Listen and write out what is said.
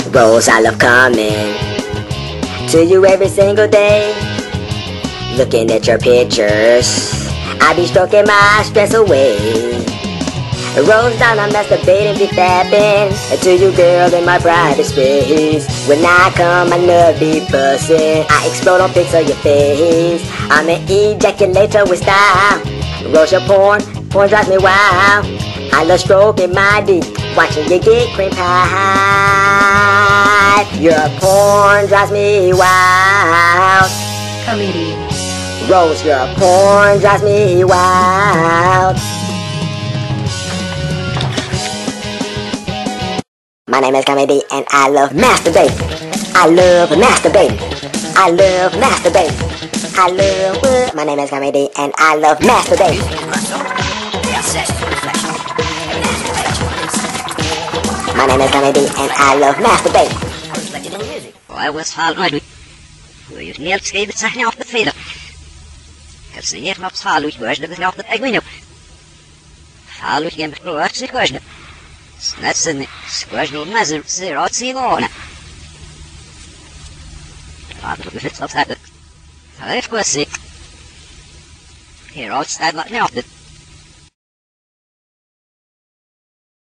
Rose, I love coming to you every single day. Looking at your pictures, I be stroking my stress away. Rose down, I'm masturbating, be fapping to you, girl, in my private space. When I come, my love be bustin'. I explode on pics of your face. I'm an ejaculator with style. Rose, your porn drives me wild. I love stroking my D, watching you get cream pie. Your porn drives me wild. CummyDee. Rose, your porn drives me wild. My name is CummyDee and I love masturbate. I love masturbate. I love masturbate. I love what? My name is CummyDee and I love masturbate. My name is CummyDee and I love masturbate. I was halved. Wil je niet schrijven, zeg niet op de veder. Ik zie niet op halved, waar je het op de pegwino. Halved geen begroot, zeg waar je. Net zijn squash no measure, zero zero. Laten we het op zetten. Hij heeft was ziek. Hier outside like nothing.